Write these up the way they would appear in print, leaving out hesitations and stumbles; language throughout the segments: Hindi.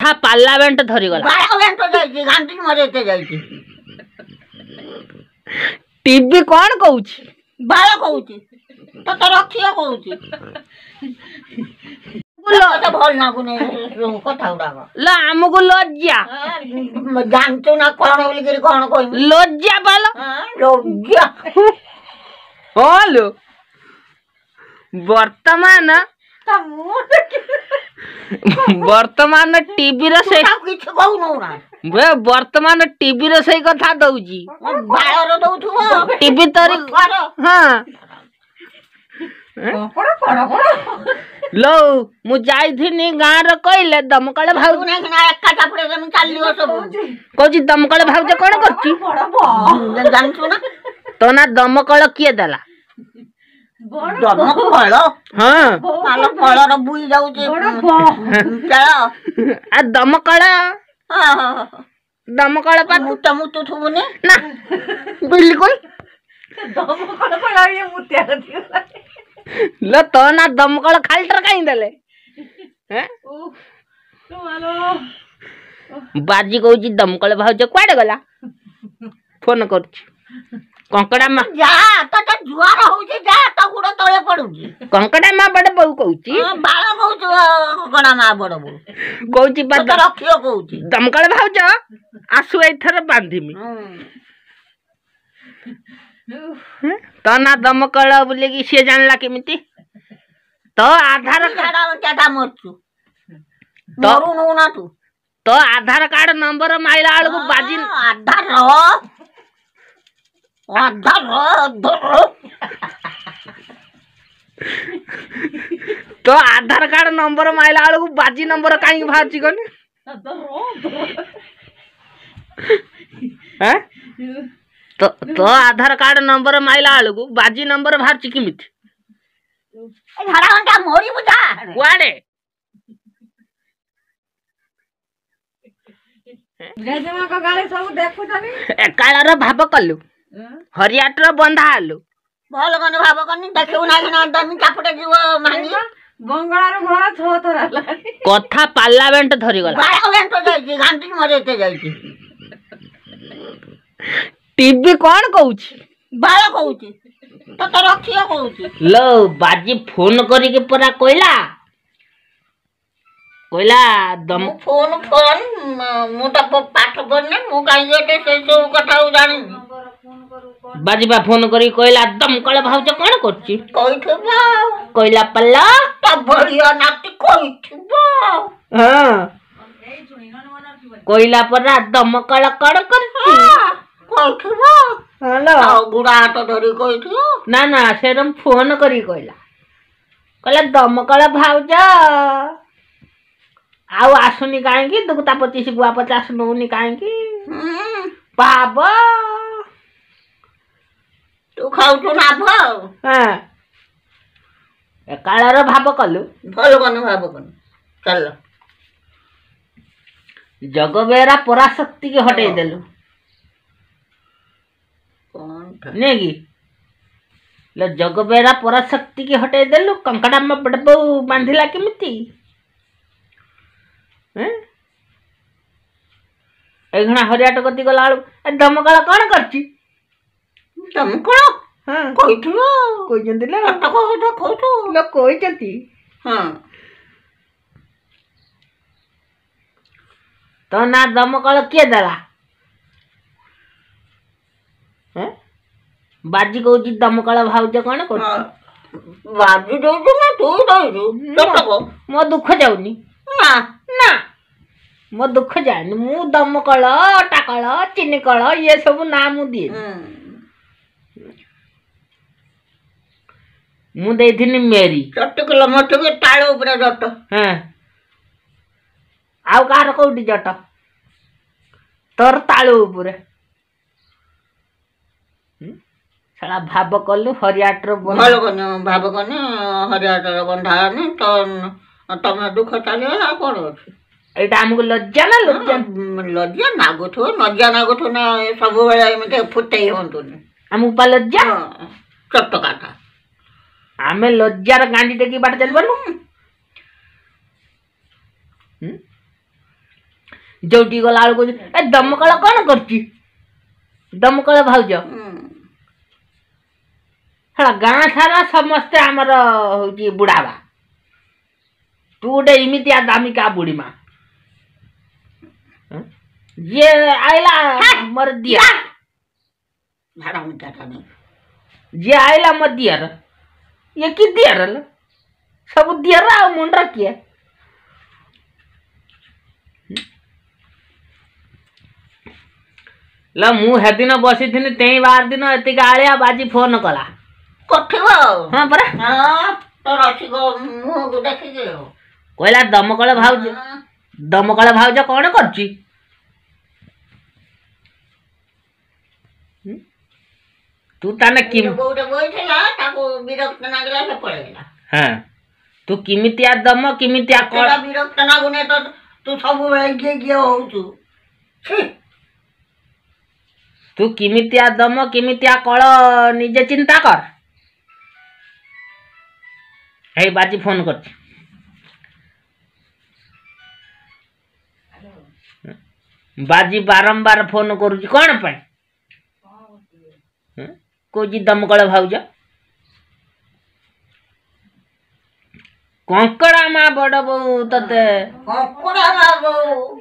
कथा पार्लियामेंट धरीगला पार्लियामेंट जाइए घाटी मरेते जाइए टीवी कौन कहूची बाल कहूची तो रखियो कहूची तो भल ना गुने कथा उड़ावा ला हमको लज्जा जानतो ना कौन बोली करी कौन कहमी लज्जा पालो लज्जा हेलो वर्तमान टीवी रे से किछ कहू ना बे वर्तमान टीवी रे से कथा दउजी बाळर दउथुबो टीवी तरी हां लो मु जाइथिनी गां रे कइले दमकळे भाउ ना ना एका चापड़े में चालियो सब कहूची दमकळे भाउ जे कोन करची जानछु ना तो ना दमकळ किए देला दमकळ हां मालो फळर बुई जाउची चल आ दमकळ हां दमकळ पा मुटा मुटु थुबने ना बिल्कुल दमकळ पळा ये मुत्या करती ल तो ना दमकळ खालटर काई देले हैं बाजी कहूची दमकळ भाउजे क्वाडे गला फोन करछी कंकड़ा मा जा तो जुआर होउची जा तो गुड़ तळे पडुची कंकड़ा मा बड़ बहु कहूची बाळ कहूची गणा मा बड़ बहु कहूची बा तो रखियो कहूची दमकळ भाउज आसु एथर बांधिमी तो ना दमकळ बोले कि से जानला केमिति तो आधार कार्ड केटा मरछु मरु नो ना तू तो आधार कार्ड नंबर माइला आलगु बाजी तो आधार कार्ड नंबर माइला आलगु बाजी नंबर काई भाची कोनी हैं तो आधार कार्ड नंबर माइला आलगु बाजी नंबर भाची किमिति झाडा घंटा मोरी बुझा वाडे जजमा का गाले सब देखु तनी एकाळर भाब कलु हरियाटर बंधा आलु भल गने भाब कनी देखु ना ना दमी चापटे जीव मांगी गंगार घर छ तो रहला कथा पार्लियामेंट धरीगला पार्लियामेंट जाइए घाटी मरेते जाइए टीवी कौन कहूची बाळ कहूची तो रखियो कहूची लो बाजी फोन करी के परा कोइला दम फोन मु तो पाठ पढ़ने मु काई जेते से सब कथा जानि बाजी बा फोन करी कोइला दमकळ भाउज कोन करची कइथबा कोइला पल्ला त बढ़िया नाटी कइथबा हां कोइला परा दमकळ कड़ करची कइथबा हेलो आ बुढ़ा तो धरी कइथो ना ना सेरम फोन करी कोइला दमकळ भाउज आउ आसुनी काहेकि दुगता 25 गुआ 50 नौनी काहेकि पाब तू खाउछु ना भाव हां एकाळर भाब कलु भल गने भाव कन चल जगबेरा पराशक्ति के हटे देलु कौन नेगी ल जगबेरा पराशक्ति के हटे देलु कंकड़ा में बड़बो बांधिला केमिति हैं एघणा हरियाट गति गला दमकळ कोन करची दमकळ हां कइथो कोइ जंदिला कत को खोतो ल कोइ जंती हां तो ना दमकळ के देला हैं बाजी कहूची दमकळ भाउज कोन करची बाजी दउ ना तू दउ कत को मो दुख जाउनी ना ना मो दुख जानी मु दमकळ टाकळ चिनिकळ ये सब नाम दिए मु देथिनी मेरी चटकल मटके ताळ ऊपर जट हां आउ कार कोडी जट तोर ताळ ऊपर साला भाब कलु हरियाटर भल गने भाब गने हरियाटर बंधाने तो तमे दुख चालियो आ कोन अछि एटा हमको लज्जा ना लज्जा नागुथो लज्जा नागुथो ना सब बेला एमते फुटै होंतुनी हमको पा लज्जा चटकाटा आमे लज्जार गांडी टेकी बाट चल बनु जोटी गला बेलू ए दमकल कौन करची दमकल भाउज हला गाँ सारा समस्ते आमर हूँ बुढ़ावा तू गोटे इमितिया दामिका बुढ़ी माँ ये आइला मर दिया जे आइला मत दिया ये कि दिया सब दिया मुंड रखिए ल मु हेदिन बसी थिनी तेई बार दिन एतिक आलिया बाजी फोन कला कठिबो हां परा हां तो रखी गो मु को देखि के कहला दमकल भाउज कौन करची तू ताने किम गोटे बोइठला ताको विरक्त नागला से पळेला हां तू किमितिया दम किमितिया कळ विरक्त नागुने तो तू सब गे होउछु तू किमितिया दम किमितिया कळ निजे चिंता कर हे बाजी फोन कर बाजी बारंबार फोन करूची कौन पे कोजी दमकल भाउज कंकड़ा मा बड़ बो तते कंकड़ा मा बो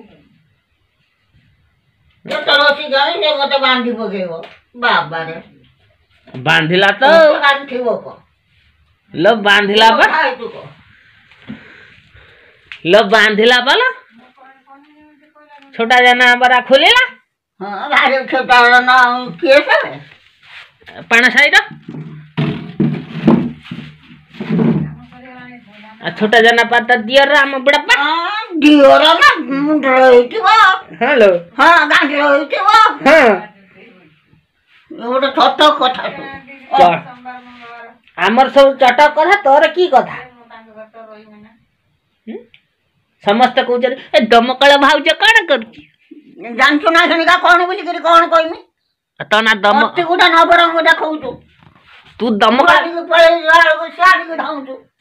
ये तो रोसी जाने से मते बांधी पकेबो बाबा रे बांधिला तो बांधिबो को ल बांधिला बा ल बांधिला बाला छोटा जना बरा खोलेला हां भारे छोटा ना के से पाना साइड आ छोटा जना पाता दियर राम बड़प्पा दियर ना मुंड रहितबा हेलो हां गांधी रहितबा हां ओटा छोटो कथा तो आमर सब चटक कथा तोर की कथा समस्त कहउछ ए दमकल भाउज कण करची जानछु ना खनिका कोन बोली करी कोन कहमी त ना दम अति गुडा नबरंग देखौछु तू दमकल पळे यार साडी धाउछु